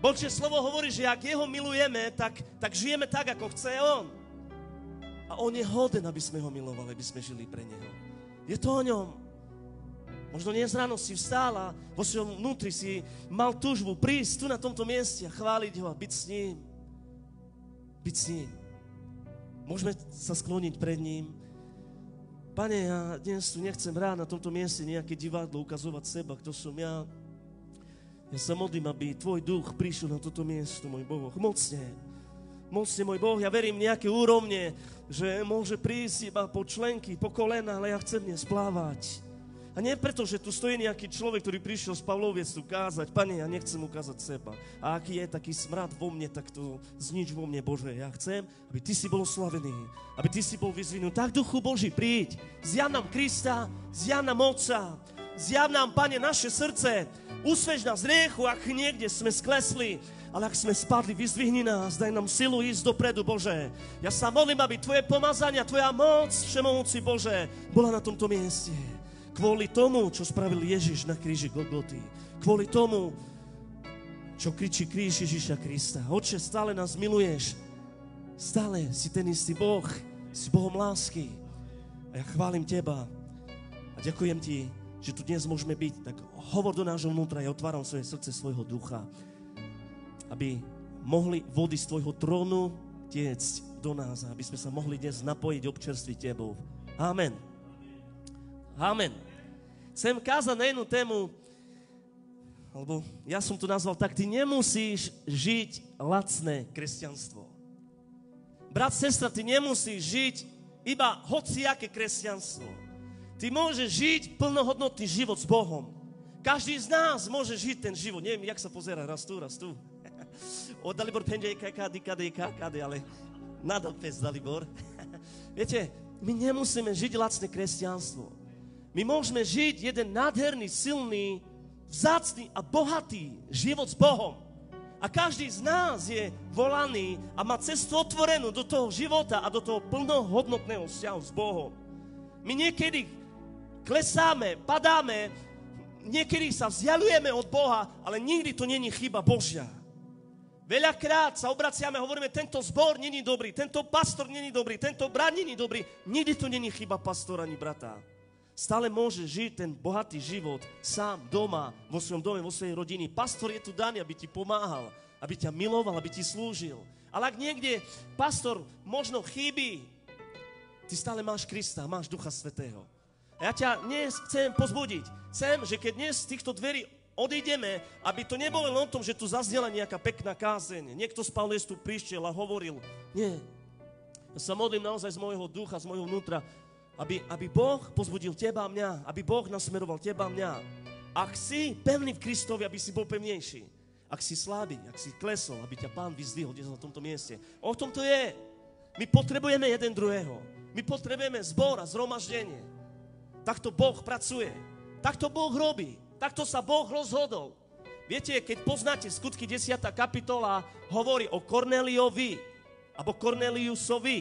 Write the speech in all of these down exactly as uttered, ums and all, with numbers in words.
Božie slovo hovorí, že ak jeho milujeme, tak, tak žijeme tak, ako chce on. A on je hoden, aby sme ho milovali, aby sme žili pre neho. Je to o ňom. Možno dnes ráno si vstál a vo svojom vnútri si mal túžbu prísť tu na tomto mieste a chváliť ho a byť s ním. Byť s ním. Môžeme sa skloniť pred ním. Pane, ja dnes tu nechcem hrať na tomto mieste nejaké divadlo, ukazovať seba, kto som ja. Ja sa modlím, aby tvoj duch prišiel na toto miesto, môj Boh. Mocne. Mocne, môj Boh. Ja verím nejaké úrovne, že môže prísť iba po členky, po kolena, ale ja chcem dnes plávať. A nie preto, že tu stojí nejaký človek, ktorý prišiel z Pavloviec tu kázať. Pane, ja nechcem ukázať seba. A aký je taký smrad vo mne, tak to znič vo mne, Bože. Ja chcem, aby ty si bol oslavený, aby ty si bol vyzvinutý. Tak, Duchu Boží, príď. Zjav nám Krista, zjav nám Otca. Zjav nám, Pane, naše srdce. Usvež nás z hriechu, ak niekde sme sklesli. Ale ak sme spadli, vyzdvihni nás, daj nám silu ísť dopredu, Bože. Ja sa modlím, aby tvoje pomazania, tvoja moc, všemohúci, Bože, bola na tomto mieste. Kvôli tomu, čo spravil Ježiš na kríži Golgoty. Kvôli tomu, čo kričí kríž Ježiša Krista. Otče, stále nás miluješ. Stále si ten istý Boh. Si Bohom lásky. A ja chválim teba. A ďakujem ti, že tu dnes môžeme byť. Tak hovor do nášho vnútra. Ja otváram svoje srdce, svojho ducha. Aby mohli vody z tvojho trónu tiecť do nás. Aby sme sa mohli dnes napojiť, občerstviť tebou. Amen. Amen. Chcem kázať na jednu tému, alebo ja som to nazval tak, ty nemusíš žiť lacné kresťanstvo. Brat, sestra, ty nemusíš žiť iba hociaké kresťanstvo. Ty môžeš žiť plnohodnotný život s Bohom. Každý z nás môže žiť ten život. Neviem, jak sa pozerá, raz tu, raz tu. O Dalibor pendejka, kady, kady, kady, ale nadal pes, Dalibor. Viete, my nemusíme žiť lacné kresťanstvo. My môžeme žiť jeden nádherný, silný, vzácny a bohatý život s Bohom. A každý z nás je volaný a má cestu otvorenú do toho života a do toho plnohodnotného vzťahu s Bohom. My niekedy klesáme, padáme, niekedy sa vzdialujeme od Boha, ale nikdy to není chyba Božia. Veľakrát sa obraciame a hovoríme, tento zbor není dobrý, tento pastor není dobrý, tento brat není dobrý. Nikdy to není chyba pastora ani brata. Stále môže žiť ten bohatý život sám, doma, vo svojom dome, vo svojej rodine. Pastor je tu daný, aby ti pomáhal, aby ťa miloval, aby ti slúžil. Ale ak niekde pastor možno chýbi, ty stále máš Krista, máš Ducha Svätého. A ja ťa dnes chcem pozbudiť. Chcem, že keď dnes z týchto dverí odídeme, aby to nebolo len o tom, že tu zaznela nejaká pekná kázeň. Niekto z Pavliec tu prišiel a hovoril. Nie. Ja sa modlím naozaj z môjho ducha, z môjho vnútra, Aby, aby Boh pozbudil teba a mňa, aby Boh nasmeroval teba a mňa. Ak si pevný v Kristovi, aby si bol pevnejší. Ak si slabý, ak si klesol, aby ťa Pán vyzdvihol dnes na tomto mieste. O tom to je. My potrebujeme jeden druhého. My potrebujeme zbor a zhromaždenie. Takto Boh pracuje. Takto Boh robí. Takto sa Boh rozhodol. Viete, keď poznáte Skutky desiata kapitola, hovorí o Kornéliovi, alebo Kornéliusovi.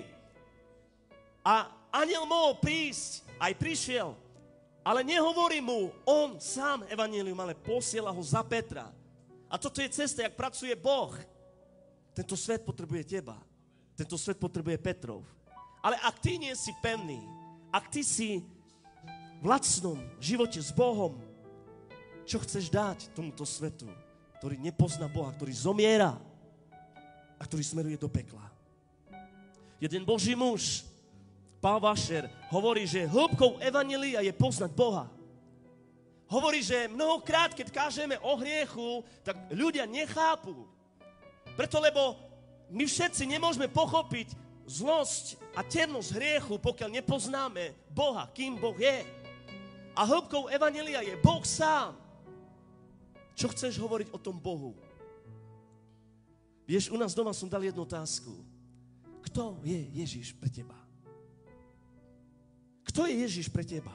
A anjel mohol prísť, aj prišiel, ale nehovorí mu on sám evanjelium, ale posiela ho za Petra. A toto je cesta, jak pracuje Boh. Tento svet potrebuje teba. Tento svet potrebuje Petrov. Ale ak ty nie si pevný, ak ty si v lacnom živote s Bohom, čo chceš dať tomuto svetu, ktorý nepozná Boha, ktorý zomiera a ktorý smeruje do pekla? Jeden Boží muž, Paul Washer, hovorí, že hĺbkou evanjelia je poznať Boha. Hovorí, že mnohokrát, keď kážeme o hriechu, tak ľudia nechápu. Preto, lebo my všetci nemôžeme pochopiť zlosť a temnosť hriechu, pokiaľ nepoznáme Boha, kým Boh je. A hĺbkou evanjelia je Boh sám. Čo chceš hovoriť o tom Bohu? Vieš, u nás doma som dal jednu otázku. Kto je Ježiš pre teba? Kto je Ježiš pre teba?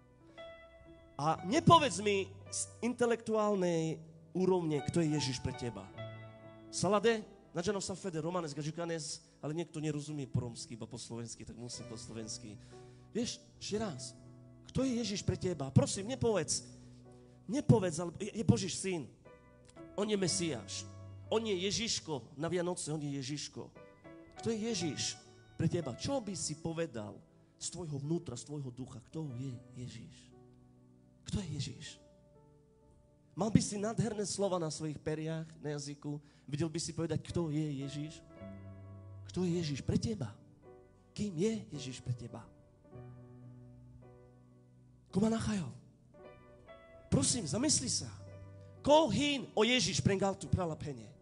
A nepovedz mi z intelektuálnej úrovne, kto je Ježiš pre teba. Salade, nađano sam fede, romanes, gažikanes, ale niekto nerozumie po romsky, iba po slovensky, tak musím po slovensky. Vieš, ešte raz, kto je Ježiš pre teba? Prosím, nepovedz, nepovedz, ale je Božíš syn. On je Mesiáš. On je Ježiško na Vianoce, on je Ježiško. Kto je Ježiš pre teba? Čo by si povedal z tvojho vnútra, z tvojho ducha? Kto je Ježiš? Kto je Ježiš? Mal by si nádherné slova na svojich periach, na jazyku. Videl by si povedať, kto je Ježiš? Kto je Ježiš pre teba? Kým je Ježiš pre teba? Como nachajo? Prosím, zamysli sa. Qual hin o Ježiš prengal tu pralapenie?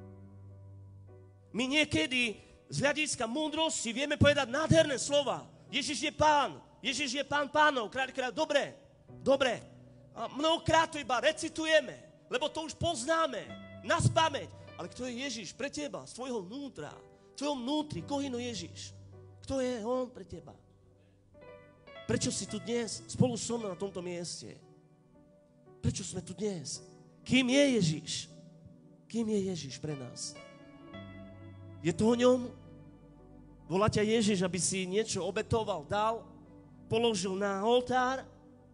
My niekedy z hľadiska múdrosti vieme povedať nádherné slova. Ježiš je pán. Ježiš je pán pánov. Kráľ, kráľ. Dobre, dobre. A mnohokrát to iba recitujeme, lebo to už poznáme. Nas pamäť. Ale kto je Ježiš pre teba? Z tvojho vnútra. V tvojom vnútri. Kohino Ježiš. Kto je on pre teba? Prečo si tu dnes spolu so mnou na tomto mieste? Prečo sme tu dnes? Kým je Ježiš? Kým je Ježiš pre nás? Je to o ňom? Volá ťa Ježiš, aby si niečo obetoval, dal, položil na oltár?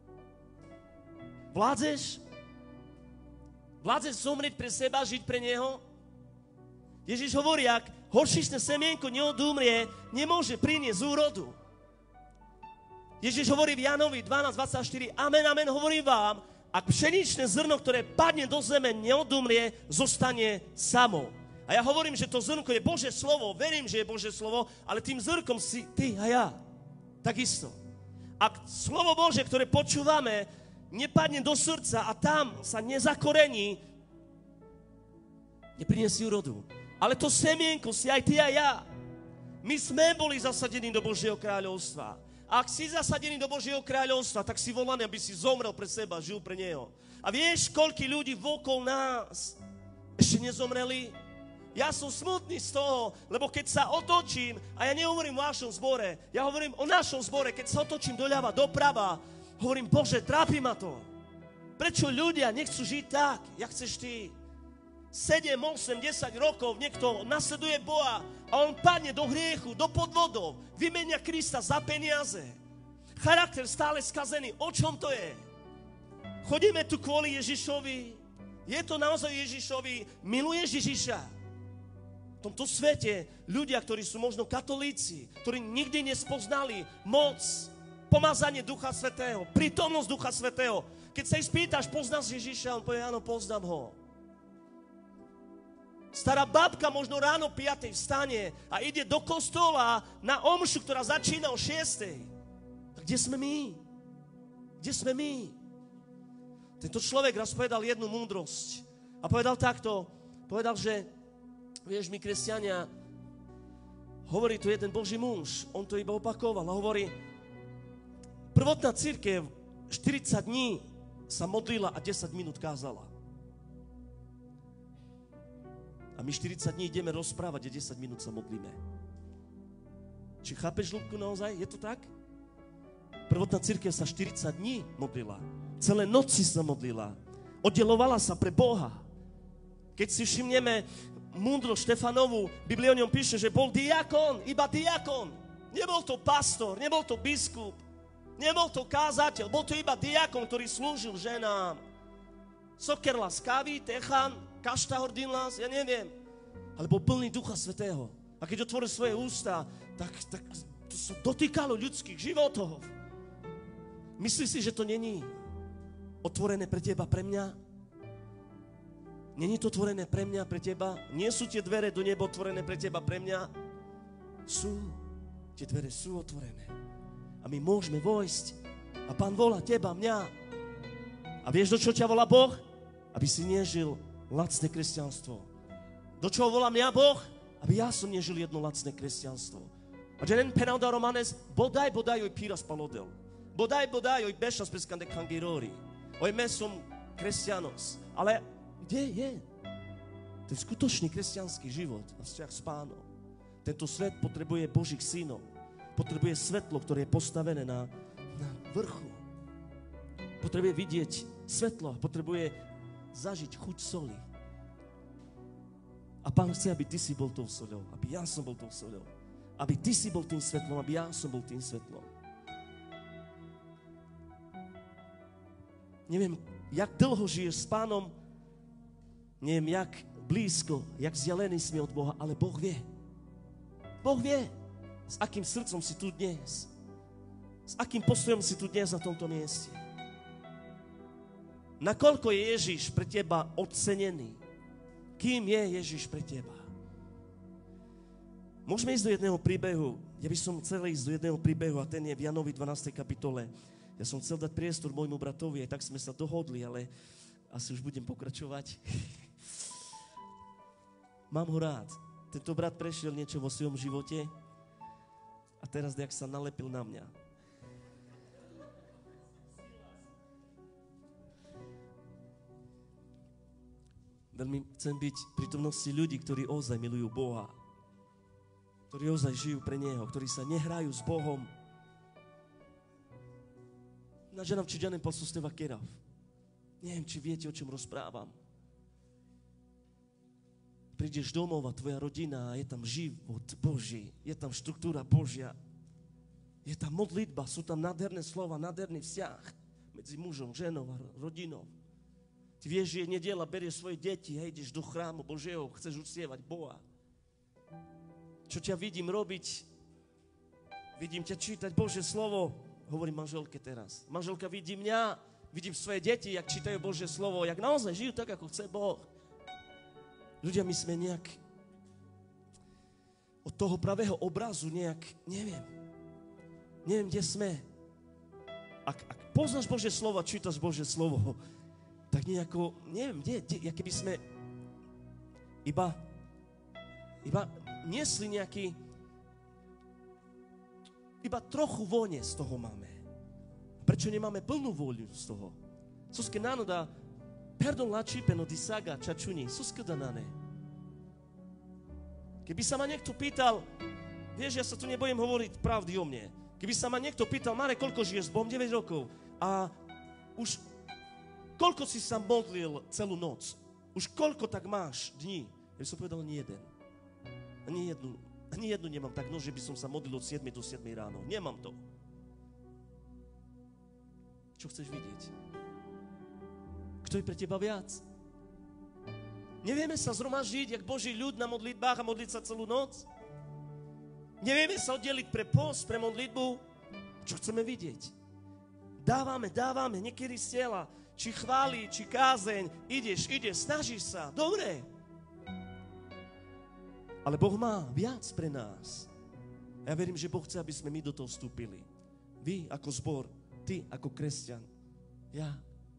Vládzeš? Vládzeš zomrieť pre seba, žiť pre Neho? Ježiš hovorí, ak horšičné semienko neodumrie, nemôže priniesť úrodu. Ježiš hovorí v Jánovi dvanásť dvadsaťštyri, amen, amen, hovorím vám, ak pšeničné zrno, ktoré padne do zeme, neodumrie, zostane samo. A ja hovorím, že to zrnko je Božie slovo, verím, že je Božie slovo, ale tým zrnkom si ty a ja. Takisto. Ak slovo Božie, ktoré počúvame, nepadne do srdca a tam sa nezakorení, neprinesie úrodu. Ale to semienko si aj ty a ja. My sme boli zasadení do Božieho kráľovstva. A ak si zasadený do Božieho kráľovstva, tak si volaný, aby si zomrel pre seba, žil pre Neho. A vieš, koľko ľudí vokol nás ešte nezomreli? Ja som smutný z toho, lebo keď sa otočím, a ja nehovorím o vašom zbore, ja hovorím o našom zbore, keď sa otočím doľava, doprava, hovorím, Bože, trápi ma to. Prečo ľudia nechcú žiť tak, jak chceš ty? sedem, osem, desať rokov niekto nasleduje Boha a on padne do hriechu, do podvodov, vymenia Krista za peniaze. Charakter stále skazený. O čom to je? Chodíme tu kvôli Ježišovi. Je to naozaj Ježišovi? Miluješ Ježiša? V tomto svete ľudia, ktorí sú možno katolíci, ktorí nikdy nespoznali moc, pomazanie Ducha Svätého, prítomnosť Ducha Svätého. Keď sa ich spýtaš, poznáš Ježiša? On povie, áno, poznám ho. Stará babka možno ráno piatej vstane a ide do kostola na omšu, ktorá začína o šiestej. Tak kde sme my? Kde sme my? Tento človek raz povedal jednu múdrosť a povedal takto, povedal, že vieš, my kresťania, hovorí tu jeden Boží muž, on to iba opakoval a hovorí, prvotná cirkev štyridsať dní sa modlila a desať minút kázala. A my štyridsať dní ideme rozprávať a desať minút sa modlíme. Či chápeš, Ľubku, naozaj? Je to tak? Prvotná cirkev sa štyridsať dní modlila. Celé noci sa modlila. Oddelovala sa pre Boha. Keď si všimneme múdro Štefanovu, Biblia o ňom píše, že bol diakon, iba diakon. Nebol to pastor, nebol to biskup, nebol to kázateľ, bol to iba diakon, ktorý slúžil ženám. Sokerlas, Kavi, Techan, Kaštahordinlas, ja neviem. Ale bol plný Ducha Svätého. A keď otvoril svoje ústa, tak, tak to sa dotýkalo ľudských životov. Myslíš si, že to není otvorené pre teba, pre mňa? Není to otvorené pre mňa, pre teba? Nie sú tie dvere do neba otvorené pre teba, pre mňa? Sú. Tie dvere sú otvorené. A my môžeme vojsť. A Pán volá teba, mňa. A vieš, do čo ťa volá Boh? Aby si nežil lacné kresťanstvo. Do čoho volá mňa Boh? Aby ja som nežil jedno lacné kresťanstvo. A jeden penalda romanes, bodaj, bodaj, oj píras palodel. Bodaj, bodaj, oj bešas preskande kangirori. Oj mesom kresťanos. Ale kde je? To je skutočný kresťanský život a vzťah s Pánom. Tento svet potrebuje Božích synov. Potrebuje svetlo, ktoré je postavené na, na vrchu. Potrebuje vidieť svetlo. Potrebuje zažiť chuť soli. A Pán chce, aby ty si bol tou soľou. Aby ja som bol tou soľou. Aby ty si bol tým svetlom. Aby ja som bol tým svetlom. Neviem, jak dlho žiješ s Pánom. Neviem, jak blízko, jak vzdialení sme od Boha, ale Boh vie. Boh vie, s akým srdcom si tu dnes. S akým postojom si tu dnes na tomto mieste. Nakoľko je Ježiš pre teba ocenený? Kým je Ježiš pre teba? Môžeme ísť do jedného príbehu. Ja by som chcel ísť do jedného príbehu a ten je v Jánovi dvanástej kapitole. Ja som chcel dať priestor môjmu bratovi, aj tak sme sa dohodli, ale asi už budem pokračovať. Mám ho rád. Tento brat prešiel niečo vo svojom živote a teraz nejak sa nalepil na mňa. Veľmi chcem byť v prítomnosti ľudí, ktorí ozaj milujú Boha. Ktorí ozaj žijú pre Neho, ktorí sa nehrajú s Bohom. Nažeram ci Gianni posso ste vaquerav. Neviem, či viete, o čom rozprávam. Prídeš domov a tvoja rodina a je tam život Boží, je tam štruktúra Božia, je tam modlitba, sú tam nádherné slova, nádherný vzťah medzi mužom, ženou a rodinou. Ty vieš, že je nedeľa, berieš svoje deti, hej, ideš do chrámu Božieho, chceš uctievať Boha. Čo ťa vidím robiť? Vidím ťa čítať Božie slovo. Hovorím manželke teraz. Manželka vidí mňa, vidím svoje deti, jak čítajú Božie slovo, jak naozaj žijú tak, ako chce Boh. Ľudia, my sme nejak od toho pravého obrazu nejak, neviem, neviem, kde sme. Ak, ak poznáš Božie slovo, čítaš Božie slovo, tak nejako, neviem, kde, kde, jak keby sme iba, iba niesli nejaký, iba trochu vône z toho máme. Prečo nemáme plnú vôľu z toho? Suske nanoda, perdon la cipeno di saga čačuni, suske danane. Keby sa ma niekto pýtal, vieš, ja sa tu nebojím hovoriť pravdy o mne. Keby sa ma niekto pýtal, Mare, koľko žiješ s Bohom? deväť rokov. A už koľko si sa modlil celú noc? Už koľko tak máš dní? Ja som povedal, ani jeden. Ani jednu. Ani jednu nemám tak noc, že by som sa modlil od siedmej do siedmej ráno. Nemám to. Čo chceš vidieť? Kto je pre teba viac? Nevieme sa zhromaždiť, jak Boží ľud na modlitbách a modliť sa celú noc? Nevieme sa oddeliť pre post, pre modlitbu? Čo chceme vidieť? Dávame, dávame, niekedy z tela, či chváli, či kázeň, ideš, ideš, snažíš sa, dobre. Ale Boh má viac pre nás. Ja verím, že Boh chce, aby sme my do toho vstúpili. Vy ako zbor, ty ako kresťan, ja.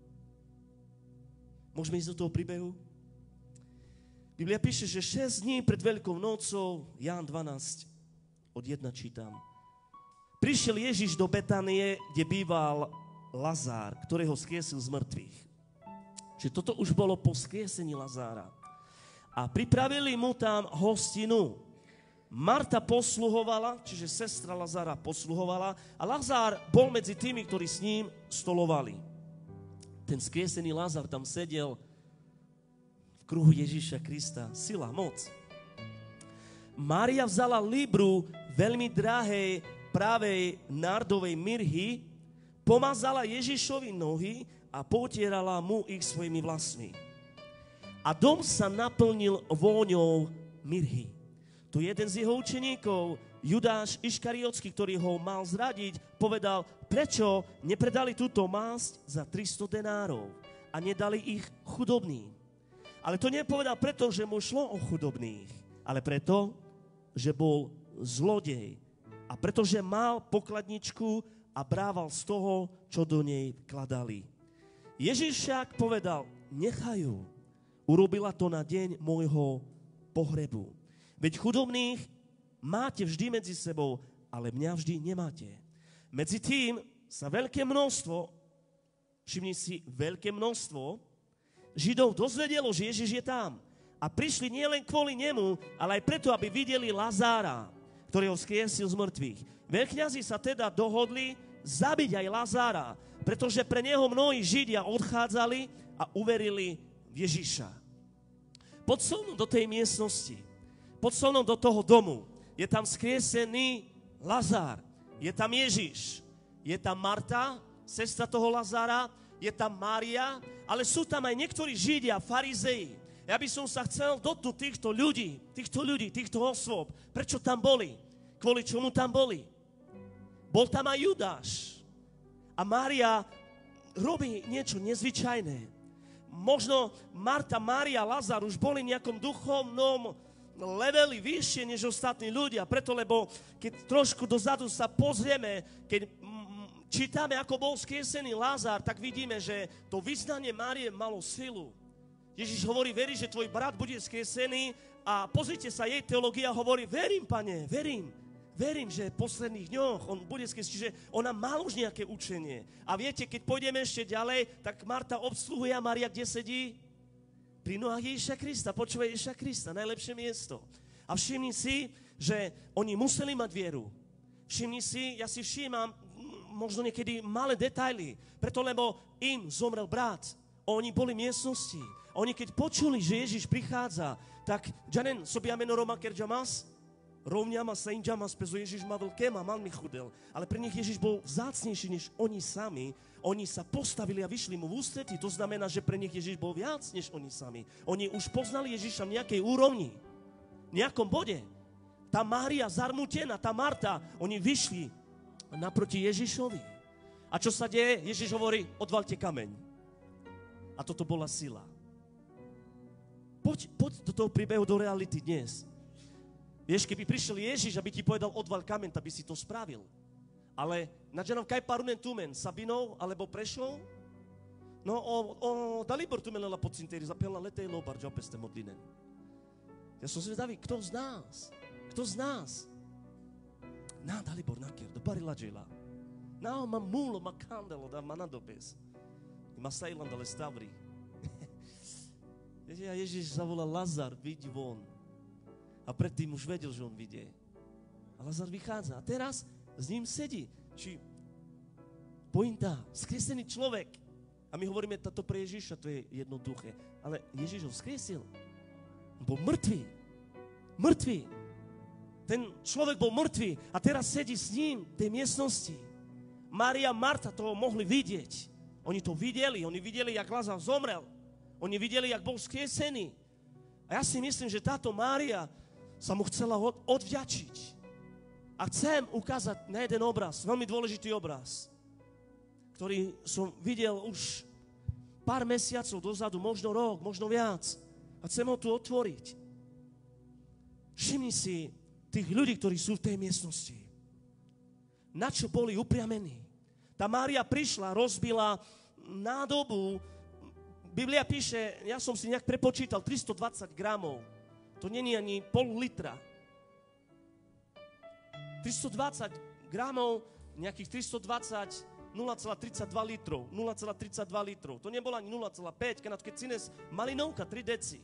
Môžeme ísť do toho príbehu? Biblia píše, že šesť dní pred Veľkou nocou, Ján dvanásť, od jedna čítam. Prišiel Ježiš do Betánie, kde býval Lazár, ktorého skriesil z mŕtvych. Čiže toto už bolo po skriesení Lazára. A pripravili mu tam hostinu. Marta posluhovala, čiže sestra Lazára posluhovala a Lazár bol medzi tými, ktorí s ním stolovali. Ten skriesený Lazár tam sedel v kruhu Ježíša Krista. Sila, moc. Mária vzala libru veľmi drahej pravej nárdovej mirhy, pomazala Ježišovi nohy a potierala mu ich svojimi vlasmi. A dom sa naplnil vôňou mirhy. Tu jeden z jeho učeníkov, Judáš Iškariotský, ktorý ho mal zradiť, povedal, prečo nepredali túto masť za tristo denárov a nedali ich chudobným. Ale to nepovedal preto, že mu šlo o chudobných, ale preto, že bol zlodej a pretože mal pokladničku a brával z toho, čo do nej vkladali. Ježiš však povedal, nechajú, urobila to na deň môjho pohrebu. Veď chudobných máte vždy medzi sebou, ale mňa vždy nemáte. Medzi tým sa veľké množstvo, všimni si, veľké množstvo Židov dozvedelo, že Ježiš je tam. A prišli nielen kvôli nemu, ale aj preto, aby videli Lazára, ktorého skriesil z mŕtvych. Veľkňazi sa teda dohodli zabiť aj Lazára, pretože pre neho mnohí Židia odchádzali a uverili v Ježiša. Poď so mnou do tej miestnosti, poď so mnou do toho domu. Je tam skriesený Lazár, je tam Ježiš, je tam Marta, sestra toho Lazára, je tam Mária, ale sú tam aj niektorí Židia, farizei. Ja by som sa chcel dotknúť týchto ľudí, týchto ľudí, týchto osôb. Prečo tam boli? Kvôli čomu tam boli? Bol tam aj Judáš. A Mária robí niečo nezvyčajné. Možno Marta, Mária, Lazar už boli v nejakom duchovnom leveli vyššie než ostatní ľudia. Preto, lebo keď trošku dozadu sa pozrieme, keď čítame, ako bol skriesený Lazar, tak vidíme, že to vyznanie Márie malo silu. Ježiš hovorí, verí, že tvoj brat bude skriesený a pozrite sa, jej teológia hovorí, verím, Pane, verím. Verím, že v posledných dňoch on bude skriesený. Čiže ona má už nejaké učenie. A viete, keď pôjdeme ešte ďalej, tak Marta obsluhuje a Mária kde sedí? Pri nohách Ježiša Krista. Počúvaj Ježiša Krista, najlepšie miesto. A všimni si, že oni museli mať vieru. Všimni si, ja si všímam možno niekedy malé detaily, preto lebo im zomrel brat. Oni boli v miestnosti. Oni keď počuli, že Ježiš prichádza, tak Janen sobie ameno Roma kerjamas, rovňama sa injamas, pezo Ježiš ma veľkéma, mal mi chudel. Ale pre nich Ježiš bol vzácnejší než oni sami. Oni sa postavili a vyšli mu v ústretí. To znamená, že pre nich Ježiš bol viac než oni sami. Oni už poznali Ježiša v nejakej úrovni, v nejakom bode. Tá Mária zarmútená, tá Marta, oni vyšli naproti Ježišovi. A čo sa deje? Ježiš hovorí, odvalte kameň. A toto bola sila. Poď, poď do toho príbehu, do reality dnes. Vieš, keby prišiel Ježiš, aby ti povedal, odval kameň, tak by si to spravil. Ale na džanom kaj parunen tumen, Sabinov alebo Prešov? No, o, o Dalibor tumenela pod cintéri, zapelna letej lobar, džopeste modlinen. Ja som zvedavý, kto z nás? Kto z nás? Na, Dalibor, nakier, do barila džela. Na, ma mulo, ma kandelo, da ma nadobes. Ma sajlan, dale stavri. A Ježiš zavolal, Lazar, vyď von. A predtým už vedel, že on vidie. A Lazar vychádza. A teraz s ním sedí. Či pointa, skriesený človek. A my hovoríme, toto pre Ježiša, to je jednoduché. Ale Ježiš ho vzkriesil. On bol mŕtvý. Mŕtvý. Ten človek bol mŕtvý a teraz sedí s ním v tej miestnosti. Mária a Marta to mohli vidieť. Oni to videli. Oni videli, jak Lazar zomrel. Oni videli, jak bol skriesený. A ja si myslím, že táto Mária sa mu chcela od, odvďačiť. A chcem ukázať na jeden obraz, veľmi dôležitý obraz, ktorý som videl už pár mesiacov dozadu, možno rok, možno viac. A chcem ho tu otvoriť. Všimni si tých ľudí, ktorí sú v tej miestnosti. Na čo boli upriamení. Tá Mária prišla, rozbila nádobu. Biblia píše, ja som si nejak prepočítal, tristodvadsať gramov. To není ani pol litra. tristodvadsať gramov, nejakých tristodvadsať, nula celá tridsaťdva litrov. nula celá tridsaťdva litrov. To nebolo ani nula celá päť, keď cines malinovka, tri deci.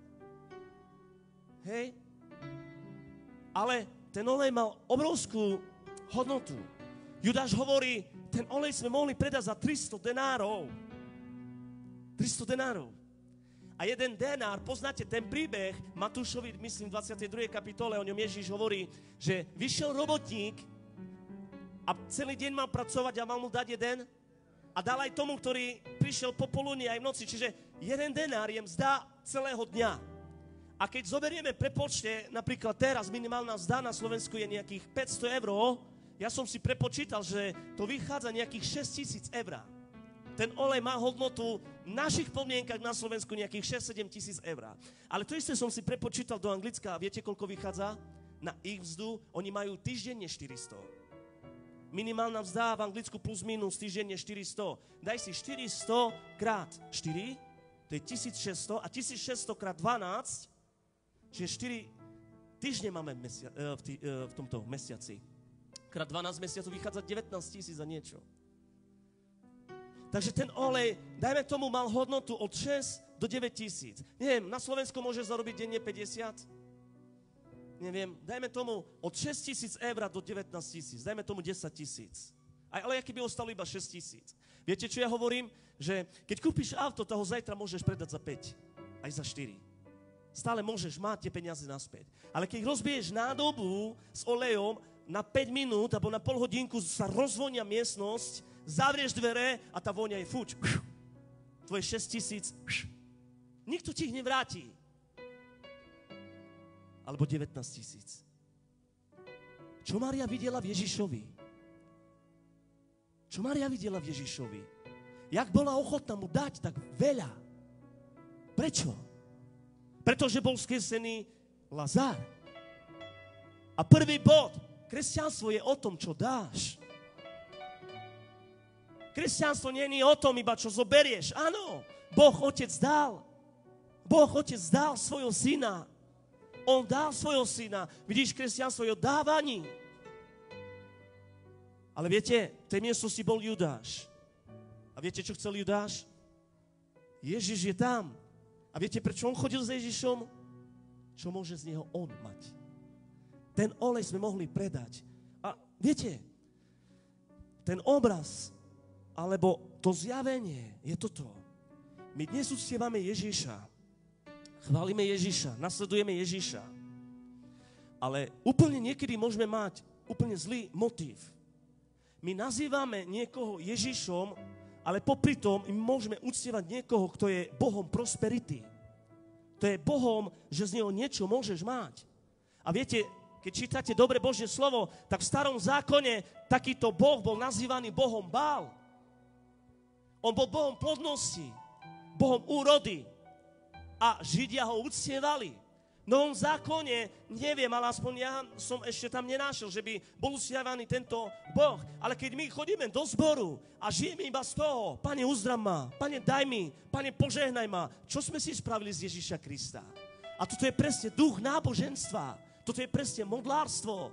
Hej? Ale ten olej mal obrovskú hodnotu. Judáš hovorí, ten olej sme mohli predať za tristo denárov. tristo denárov. A jeden denár, poznáte ten príbeh, Matúšovi, myslím, v dvadsiatej druhej kapitole, o ňom Ježiš hovorí, že vyšiel robotník a celý deň mal pracovať a mal mu dať jeden a dal aj tomu, ktorý prišiel popoludní aj v noci. Čiže jeden denár je mzda celého dňa. A keď zoberieme prepočte, napríklad teraz minimálna mzda na Slovensku je nejakých päťsto eur, ja som si prepočítal, že to vychádza nejakých šesťtisíc eur. Ten olej má hodnotu v našich podmienkach na Slovensku nejakých šesť sedem tisíc eur. Ale to isté som si prepočítal do Anglicka a viete, koľko vychádza? Na ich mzdu oni majú týždenne štyristo. Minimálna mzda v Anglicku plus minus týždenne štyristo. Daj si štyristo krát štyri, to je tisícšesťsto a tisícšesťsto krát dvanásť, čiže štyri týždne máme v, mesia- v, tý- v tomto mesiaci. Krát dvanásť mesiacov vychádza devätnásť tisíc a niečo. Takže ten olej, dajme tomu, mal hodnotu od šesť do deväť tisíc. Neviem, na Slovensku môžeš zarobiť denne päťdesiat? Neviem, dajme tomu od šesť tisíc eur do devätnásť tisíc. Dajme tomu desať tisíc. Ale aký by ostalo iba šesť tisíc. Viete, čo ja hovorím? Že keď kúpiš auto, toho zajtra môžeš predať za päť. Aj za štyri. Stále môžeš mať tie peniaze naspäť. Ale keď rozbiješ nádobu s olejom na päť minút alebo na pol hodinku sa rozvonia miestnosť, zavrieš dvere a tá vonia je fuč. Tvoje šesť tisíc. Nikto ti ich nevráti. alebo devätnásť tisíc. Čo Mária videla v Ježišovi? Čo Mária videla v Ježišovi? Jak bola ochotná mu dať tak veľa? Prečo? Pretože bol skriesený Lazár. A prvý bod, kresťanstvo je o tom, čo dáš. Kresťanstvo nie je o tom iba, čo zoberieš. Áno, Boh Otec dal. Boh Otec dal svojho syna. On dal svojho syna. Vidíš, kresťanstvo je o dávaní. Ale viete, v tej miestnosti bol Judáš. A viete, čo chcel Judáš? Ježiš je tam. A viete, prečo on chodil za Ježišom? Čo môže z neho on mať? Ten olej sme mohli predať. A viete, ten obraz, alebo to zjavenie je toto. My dnes uctievame Ježiša. Chválime Ježiša, nasledujeme Ježiša. Ale úplne niekedy môžeme mať úplne zlý motív. My nazývame niekoho Ježišom, ale popri tom my môžeme uctievať niekoho, kto je Bohom prosperity. To je Bohom, že z neho niečo môžeš mať. A viete, keď čítate dobre Božie slovo, tak v starom zákone takýto Boh bol nazývaný Bohom Bál. On bol Bohom plodnosti, Bohom úrody. A Židia ho uctievali. V Novom zákone, neviem, ale aspoň ja som ešte tam nenašiel, že by bol uctievaný tento Boh. Ale keď my chodíme do zboru a žijeme iba z toho, Pane, uzdrav ma, Pane, daj mi, Pane, požehnaj ma, čo sme si spravili z Ježiša Krista? A toto je presne duch náboženstva. Toto je presne modlárstvo.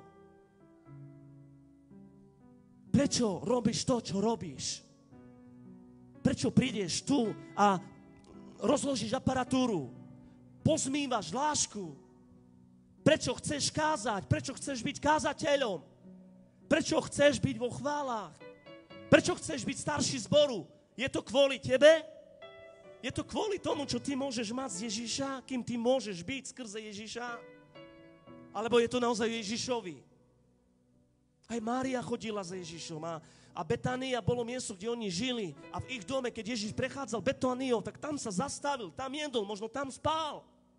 Prečo robíš to, čo robíš? Prečo prídeš tu a rozložíš aparatúru, pozmývaš lášku? Prečo chceš kázať? Prečo chceš byť kázateľom? Prečo chceš byť vo chválach? Prečo chceš byť starší zboru? Je to kvôli tebe? Je to kvôli tomu, čo ty môžeš mať z Ježiša, kým ty môžeš byť skrze Ježiša? Alebo je to naozaj Ježišovi? Aj Mária chodila za Ježišom a A Betania bolo miesto, kde oni žili. A v ich dome, keď Ježiš prechádzal Betaniou, tak tam sa zastavil, tam jedol, možno tam spál.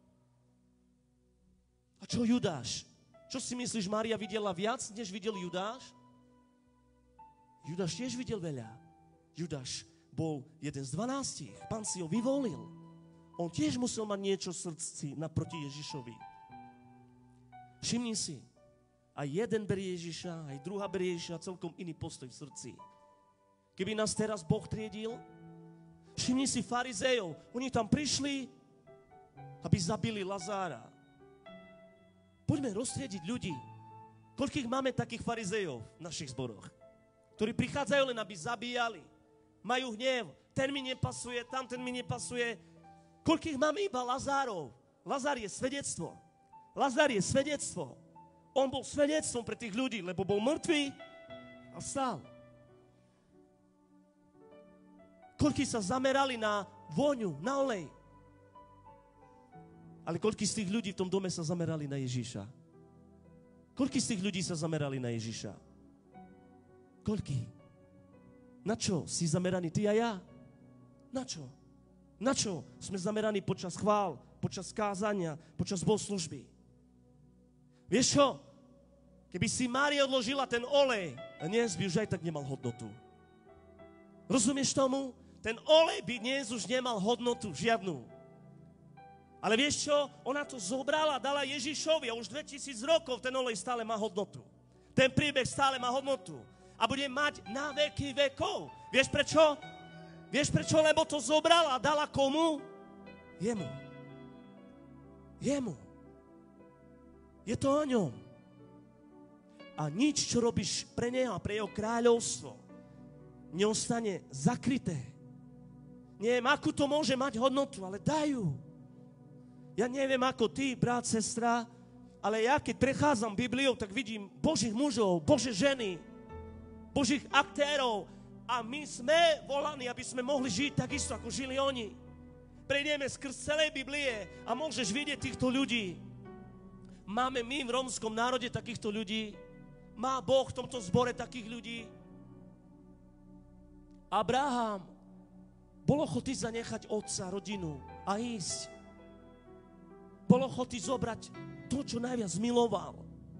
A čo Judáš? Čo si myslíš, Mária videla viac, než videl Judáš? Judáš tiež videl veľa. Judáš bol jeden z dvanástich. Pán si ho vyvolil. On tiež musel mať niečo v srdci naproti Ježišovi. Všimni si, aj jeden berie Ježiša, aj druhá berie Ježiša, celkom iný postoj v srdci. Keby nás teraz Boh triedil, všimni si farizejov, oni tam prišli, aby zabili Lazára. Poďme roztriediť ľudí. Koľkých máme takých farizejov v našich zboroch, ktorí prichádzajú len, aby zabíjali, majú hnev, ten mi nepasuje, tam ten mi nepasuje. Koľkých máme iba Lazárov? Lazár je svedectvo. Lazár je svedectvo. On bol svedectvom pre tých ľudí, lebo bol mŕtvý a vstal. Koľkí sa zamerali na vôňu, na olej. Ale koľkí z tých ľudí v tom dome sa zamerali na Ježiša? Koľkí z tých ľudí sa zamerali na Ježiša? Koľkí? Na čo si zameraný ty a ja? Na čo? Na čo sme zameraní počas chvál, počas kázania, počas bohoslužby? Vieš čo? Keby si Mária odložila ten olej, dnes by už aj tak nemal hodnotu. Rozumieš tomu? Ten olej by dnes už nemal hodnotu žiadnu. Ale vieš čo? Ona to zobrala, dala Ježišovi a už dvetisíc rokov ten olej stále má hodnotu. Ten príbeh stále má hodnotu. A bude mať na veky vekov. Vieš prečo? Vieš prečo? Lebo to zobrala a dala komu? Jemu. Jemu. Je to o ňom. A nič, čo robíš pre neho a pre jeho kráľovstvo, neostane zakryté. Neviem, akú to môže mať hodnotu, ale dajú. Ja neviem, ako ty, brat, sestra, ale ja, keď prechádzam Bibliou, tak vidím Božích mužov, Božie ženy, Božích aktérov a my sme volaní, aby sme mohli žiť takisto, ako žili oni. Prejdeme skrz celej Biblie a môžeš vidieť týchto ľudí. Máme my v rómskom národe takýchto ľudí? Má Boh v tomto zbore takých ľudí? Abraham bol ochotný zanechať otca, rodinu a ísť. Bol ochotný zobrať to, čo najviac miloval.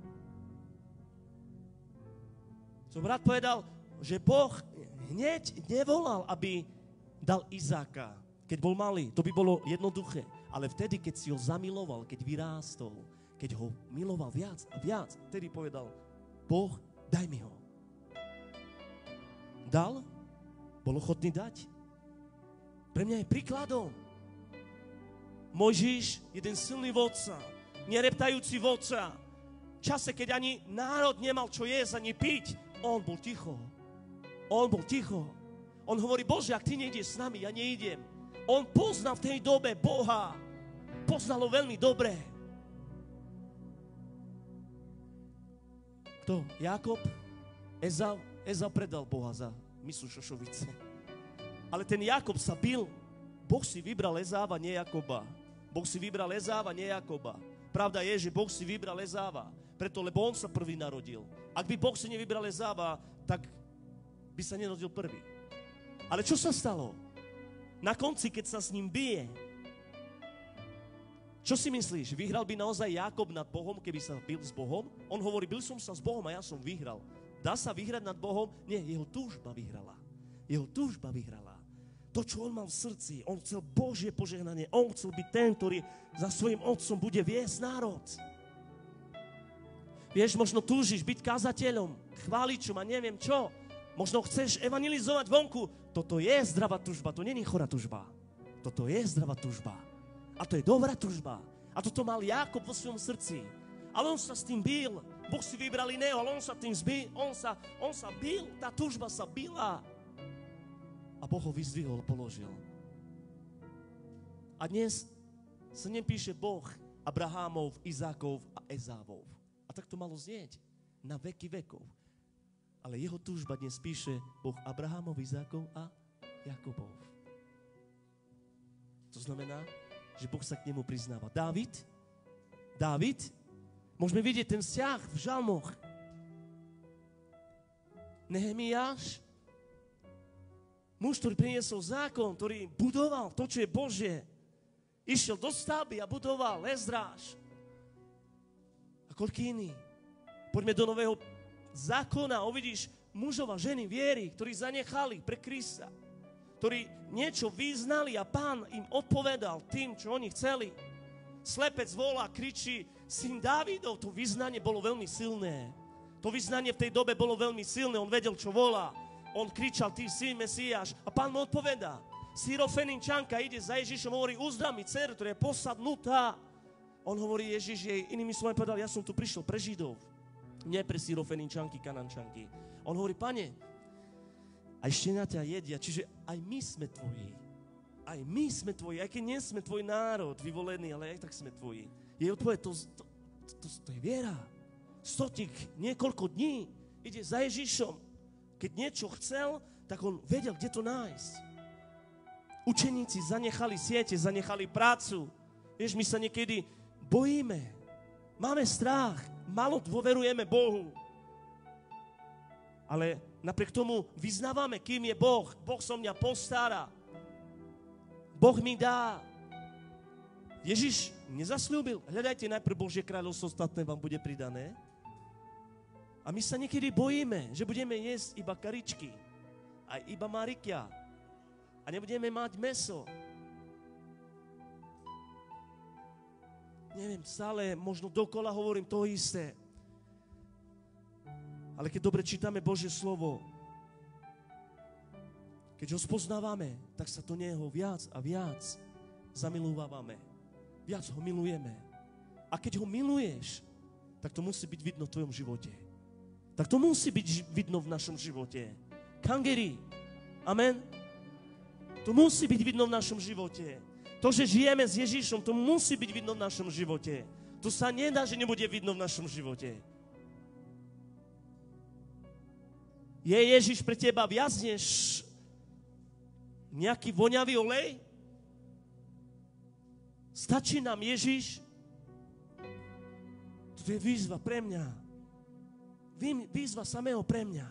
So brat povedal, že Boh hneď nevolal, aby dal Izáka, keď bol malý. To by bolo jednoduché. Ale vtedy, keď si ho zamiloval, keď vyrástol, keď ho miloval viac a viac, vtedy povedal, Boh, daj mi ho. Dal, bol ochotný dať. Pre mňa je príkladom. Mojžiš, jeden silný vodca, nereptajúci vodca. V čase, keď ani národ nemal čo jesť, ani piť, on bol ticho. On bol ticho. On hovorí, Bože, ak ty nejdeš s nami, ja neidem. On poznal v tej dobe Boha. Poznal ho veľmi dobre. Kto? Jákob? Ezau? Ezau predal Boha za misu šošovice. Ale ten Jákob sa bil. Boh si vybral Ezáva, nie Jakoba. Boh si vybral Ezáva, nie Jakoba. Pravda je, že Boh si vybral Ezáva. Preto, lebo on sa prvý narodil. Ak by Boh si nevybral Ezáva, tak by sa nerodil prvý. Ale čo sa stalo? Na konci, keď sa s ním bije, čo si myslíš? Vyhral by naozaj Jákob nad Bohom, keby sa bil s Bohom? On hovorí, bil som sa s Bohom a ja som vyhral. Dá sa vyhrať nad Bohom? Nie, jeho túžba vyhrala. Jeho túžba vyhrala. To, čo on mal v srdci, on chcel Božie požehnanie, on chcel byť ten, ktorý za svojím otcom bude viesť národ. Vieš, možno túžiš byť kázateľom, chváličom a neviem čo. Možno chceš evangelizovať vonku. Toto je zdravá túžba, to nie je chorá túžba. Toto je zdravá túžba. A to je dobrá túžba. A toto mal Jákob vo svojom srdci. Ale on sa s tým bil. Boh si vybral iného, ale on sa tým zbil. On sa, on sa bil, tá túžba sa bila. A Boh ho vyzdvihol, položil. A dnes sa nepíše Boh Abrahámov, Izákov a Ezávov. A tak to malo znieť na veky vekov. Ale jeho túžba dnes píše Boh Abrahámov, Izákov a Jakobov. To znamená, že Boh sa k nemu priznáva. Dávid, Dávid, môžeme vidieť ten vzťah v žalmoch. Nehemiáš, muž, ktorý priniesol zákon, ktorý budoval to, čo je Božie. Išiel do stavby a budoval Ezdráš. A koľký iný. Poďme do nového zákona a uvidíš mužov a ženy viery, ktorí zanechali pre Krista. Ktorí niečo vyznali a Pán im odpovedal tým, čo oni chceli. Slepec volá, kričí, syn Dávidov. To vyznanie bolo veľmi silné. To vyznanie v tej dobe bolo veľmi silné. On vedel, čo volá. On kričal, ty si Mesiáš. A Pán mu odpovedá. Syrofeninčanka ide za Ježišom, hovorí, uzdrav mi dceru, ktorá je posadnutá. On hovorí, Ježiš jej inými slovami povedal, ja som tu prišiel pre Židov. Nie pre Syrofeninčanky, Kanančanky. On hovorí, Pane, aj šteniaťa jedia, čiže aj my sme tvoji. Aj my sme tvoji, aj keď nie sme tvoj národ vyvolený, ale aj tak sme tvoji. Jej odpoveď, to, to, to, to, to je viera. Stotik niekoľko dní ide za Ježišom. Keď niečo chcel, tak on vedel, kde to nájsť. Učeníci zanechali siete, zanechali prácu. Vieš, my sa niekedy bojíme. Máme strach. Málo dôverujeme Bohu. Ale napriek tomu vyznávame, kým je Boh. Boh so mňa postará. Boh mi dá. Ježiš nezasľúbil. Hľadajte najprv Božie kráľovstvo, ostatné vám bude pridané. A my sa niekedy bojíme, že budeme jesť iba karičky. Aj iba marikia. A nebudeme mať mäso. Neviem, stále možno dokola hovorím to isté. Ale keď dobre čítame Božie slovo, keď ho spoznávame, tak sa do neho viac a viac zamilúvame. Viac ho milujeme. A keď ho miluješ, tak to musí byť vidno v tvojom živote. Tak to musí byť vidno v našom živote. Kangeri. Amen. To musí byť vidno v našom živote. To, že žijeme s Ježišom, to musí byť vidno v našom živote. To sa nedá, že nebude vidno v našom živote. Je Ježiš pre teba viac než nejaký voňavý olej? Stačí nám Ježiš? To je výzva pre mňa. Výzva samého pre mňa.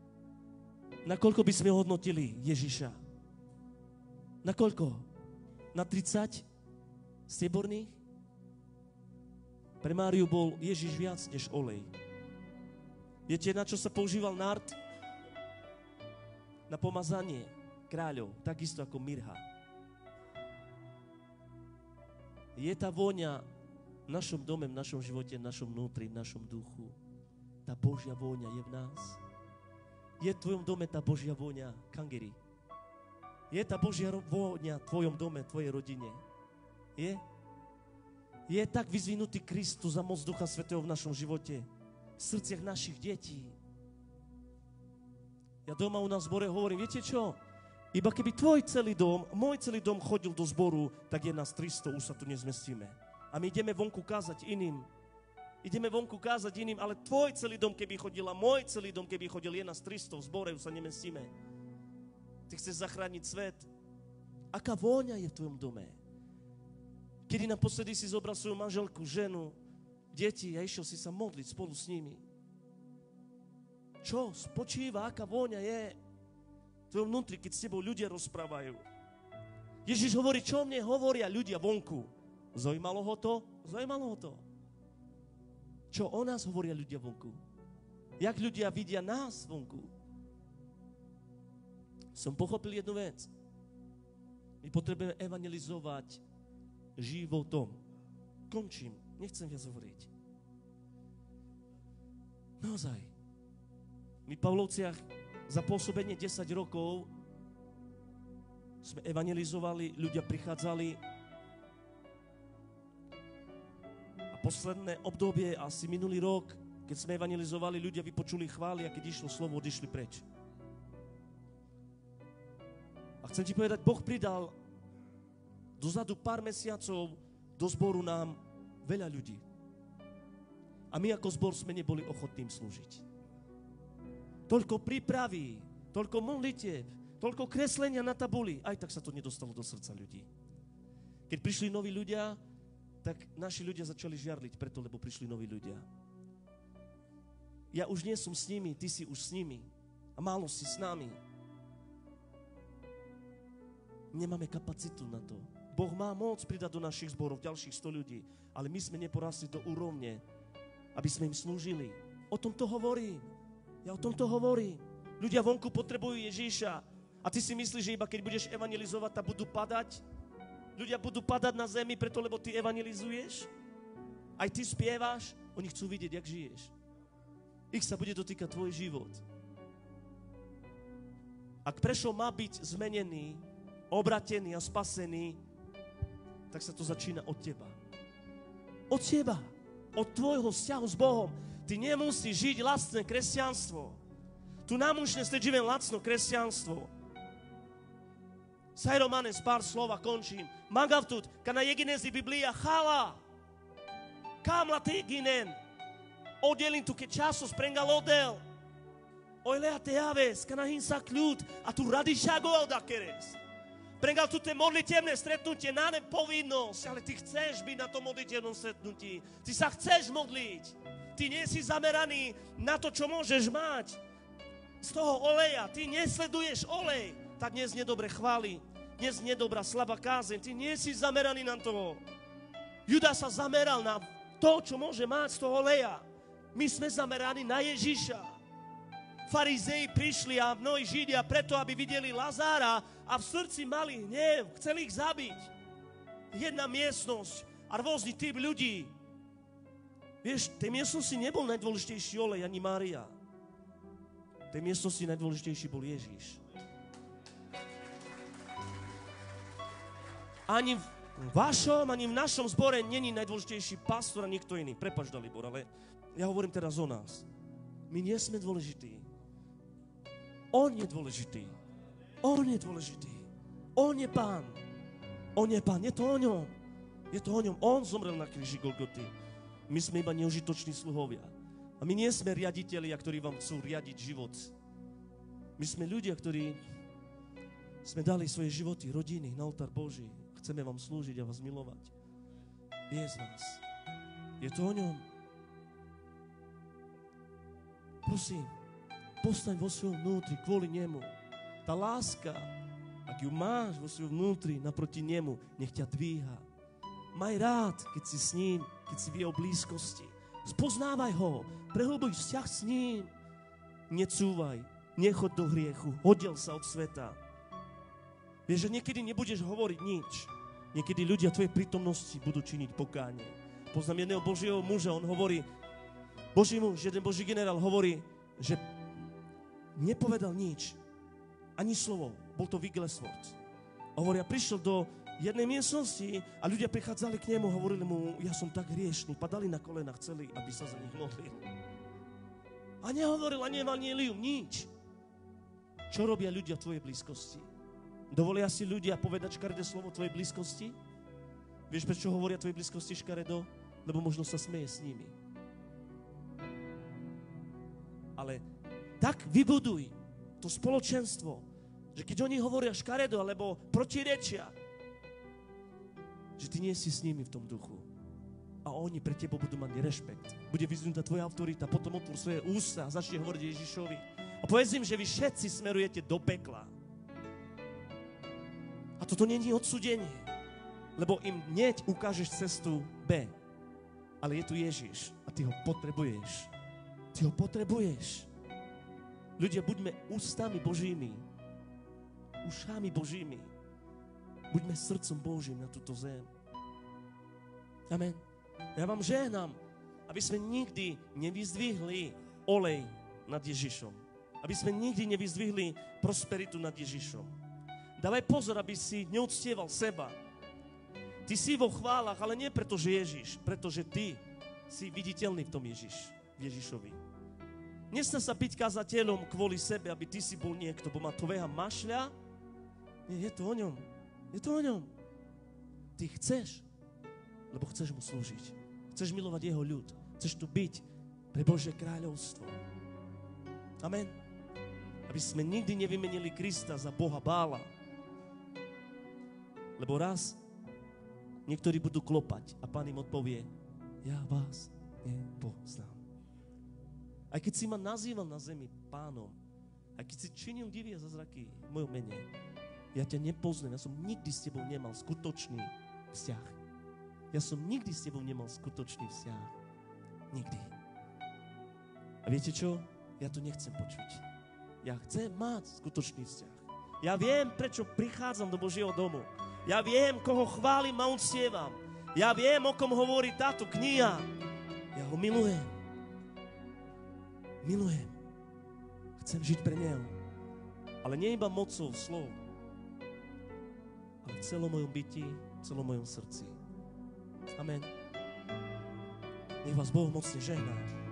Nakoľko by sme hodnotili Ježiša? Nakoľko? na tridsať strieborných? Pre Máriu bol Ježiš viac než olej. Viete, na čo sa používal nard? Na pomazanie kráľov, takisto ako mirha. Je tá vôňa v našom dome, v našom živote, v našom vnútri, v našom duchu. Tá Božia vôňa je v nás. Je v tvojom dome tá Božia vôňa, Kangeri? Je tá Božia vôňa v tvojom dome, v tvojej rodine? Je? Je tak vyzvinutý Kristus a moc Ducha Svätého v našom živote, v srdciach našich detí. Ja doma u nás v zbore hovorím, viete čo? Iba keby tvoj celý dom, môj celý dom chodil do zboru, tak je nás tristo, už sa tu nezmestíme. A my ideme vonku kázať iným. Ideme vonku kázať iným, ale tvoj celý dom, keby chodil, a môj celý dom, keby chodil, je nás tristo, v zbore už sa nemestíme. Ty chceš zachrániť svet. Aká vôňa je v tvojom dome? Kedy naposledy si zobral svoju manželku, ženu, deti a išiel si sa modliť spolu s nimi? Čo spočíva, aká vôňa je v tvojom vnútri, keď s tebou ľudia rozprávajú? Ježiš hovorí, čo mne hovoria ľudia vonku. Zaujímalo ho to? Zaujímalo ho to. Čo o nás hovoria ľudia vonku? Jak ľudia vidia nás vonku? Som pochopil jednu vec. My potrebujeme evangelizovať životom. Končím. Nechcem viac hovoriť. Naozaj. My v Pavlovciach za pôsobenie desať rokov sme evangelizovali, ľudia prichádzali a posledné obdobie, asi minulý rok, keď sme evangelizovali, ľudia vypočuli chvály a keď išlo slovo, odišli preč. A chcem ti povedať, Boh pridal dozadu pár mesiacov do zboru nám veľa ľudí. A my ako zbor sme neboli ochotní im slúžiť. Toľko prípravy, toľko modlitieb, toľko kreslenia na tabuli, aj tak sa to nedostalo do srdca ľudí. Keď prišli noví ľudia, tak naši ľudia začali žiarliť preto, lebo prišli noví ľudia. Ja už nie som s nimi, ty si už s nimi a málo si s nami. Nemáme kapacitu na to. Boh má moc pridať do našich zborov ďalších sto ľudí, ale my sme neporastli do úrovne, aby sme im slúžili. O tom to hovorím. Ja o tom to hovorím. Ľudia vonku potrebujú Ježíša. A ty si myslíš, že iba keď budeš evangelizovať, tak budú padať? Ľudia budú padať na zemi preto, lebo ty evangelizuješ? Aj ty spievaš? Oni chcú vidieť, jak žiješ. Ich sa bude dotýkať tvoj život. Ak Prešov má byť zmenený, obratený a spasený, tak sa to začína od teba. Od teba. Od tvojho vzťahu s Bohom. Ty nemusíš žiť lacné kresťanstvo. Tu námušne ste živem lacno kresťanstvo. Sajro manes pár slova, končím. Magavtut, kana jeginezi Biblia, chala. Kamla te jeginen. Odelin tu ke časo sprengal odel. Ojlea te javes, kana hinsa kľud, a tu radišago da keres. Prengal tu te modlitevné stretnutie, náne povinnosť, ale ty chceš byť na tom modlitevnom stretnutí. Ty sa chceš modliť. Ty nie si zameraný na to, čo môžeš mať z toho oleja. Ty nesleduješ olej. Tak dnes nedobre chváli, dnes nedobrá slabá kázeň. Ty nie si zameraný na to. Juda sa zameral na to, čo môže mať z toho oleja. My sme zameraní na Ježiša. Farizei prišli a mnohí Židia preto, aby videli Lazára a v srdci mali hnev, chceli ich zabiť. Jedna miestnosť a rôzny typ ľudí. Vieš, tej miestnosti nebol najdôležitejší olej ani Mária. Tej miestnosti najdôležitejší bol Ježíš. Ani v vašom, ani v našom zbore není najdôležitejší pastor a nikto iný. Prepáč, Dalibor, ale ja hovorím teraz o nás. My nie sme dôležití. On je dôležitý. On je dôležitý. On je Pán. On je Pán. Je to o ňom. Je to o ňom. On zomrel na kríži Golgoty. My sme iba neužitoční sluhovia. A my nie sme riaditelia, ktorí vám chcú riadiť život. My sme ľudia, ktorí sme dali svoje životy, rodiny na oltár Boží. Chceme vám slúžiť a vás milovať. Je z nás. Je to o ňom. Prosím, postaň vo svojom vnútri kvôli nemu. Tá láska Ak ju máš vo svojom vnútri naproti nemu, nech ťa dvíha. Maj rád, keď si s ním, keď si v jeho blízkosti. Spoznávaj ho, prehlbuj vzťah s ním. Necúvaj, nechoď do hriechu, oddiel sa od sveta. Vieš, že niekedy nebudeš hovoriť nič. Niekedy ľudia v tvojej prítomnosti budú činiť pokánie. Poznám jedného Božieho muža, on hovorí, Boží muž, jeden Boží generál hovorí, že nepovedal nič, ani slovo. Bol to Wigglesworth. Hovorí, ja prišiel do jednej miestnosti a ľudia prichádzali k nemu, hovorili mu, ja som tak hriešný, padali na kolena, chceli, aby sa za nich modlil. A nehovoril ani evanjelium, nič. Čo robia ľudia v tvojej blízkosti? Dovolia si ľudia povedať škaredé slovo v tvojej blízkosti? Vieš, prečo hovoria v tvojej blízkosti škaredo? Lebo možno sa smeje s nimi. Ale tak vybuduj to spoločenstvo, že keď oni hovoria škaredo alebo protirečia, že ty nie si s nimi v tom duchu. A oni pre teba budú mať rešpekt. Bude vyzvihnutá tvoja autorita, potom otvor svoje ústa a začne hovoriť Ježišovi. A povedz im, že vy všetci smerujete do pekla. A toto nie je odsúdenie, lebo im hneď ukážeš cestu B. Ale je tu Ježiš a ty ho potrebuješ. Ty ho potrebuješ. Ľudia, buďme ústami Božími, ušami Božími. Buďme srdcom Božím na túto zem. Amen. Ja vám žehnám, aby sme nikdy nevyzdvihli olej nad Ježišom. Aby sme nikdy nevyzdvihli prosperitu nad Ježišom. Dávaj pozor, aby si neuctieval seba. Ty si vo chválach, ale nie preto, že Ježiš, pretože ty si viditeľný v tom Ježiš, v Ježišovi. Nesná sa byť kazateľom kvôli sebe, aby ty si bol niekto, bo má tvojha mašľa. Nie, je to o ňom. Je to o ňom. Ty chceš, lebo chceš mu slúžiť. Chceš milovať jeho ľud. Chceš tu byť pre Božie kráľovstvo. Amen. Aby sme nikdy nevymenili Krista za Boha Bála. Lebo raz niektorí budú klopať a Pán im odpovie, ja vás nepoznám. Aj keď si ma nazýval na zemi Pánom, aj keď si činil divy a zázraky v mojom mene, ja ťa nepoznám, ja som nikdy s tebou nemal skutočný vzťah. Ja som nikdy s tebou nemal skutočný vzťah. Nikdy. A viete čo? Ja to nechcem počuť. Ja chcem mať skutočný vzťah. Ja viem, prečo prichádzam do Božieho domu. Ja viem, koho chválim a uctievam. Ja viem, o kom hovorí táto kniha. Ja ho milujem. Milujem. Chcem žiť pre neho. Ale nie iba mocou slov, ale v celom mojom byti, v celom mojom srdci. Amen. Nech vás Boh mocne žehná.